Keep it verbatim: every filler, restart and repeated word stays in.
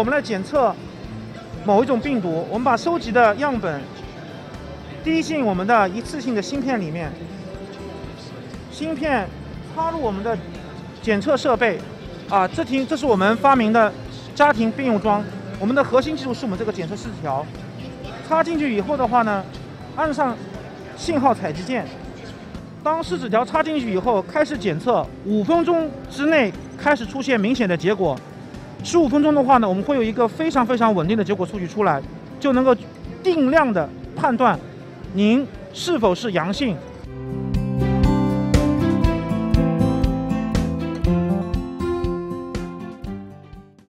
我们来检测某一种病毒，我们把收集的样本滴进我们的一次性的芯片里面，芯片插入我们的检测设备，啊，这听这是我们发明的家庭并用装。我们的核心技术是我们这个检测试纸条，插进去以后的话呢，按上信号采集键，当试纸条插进去以后开始检测，五分钟之内开始出现明显的结果。十五分钟的话呢，我们会有一个非常非常稳定的结果数据出来，就能够定量的判断您是否是阳性